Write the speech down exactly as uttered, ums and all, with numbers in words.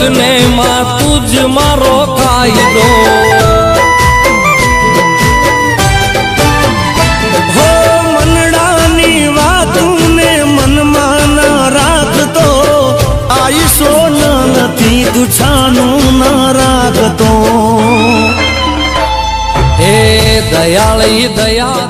ને માં તુજ મારો કાયદો હો મનડાની વાતુને મનમાં ન રાખતો આઈસો નથી દુછાનું ન રાખતો હે દયાળી દયા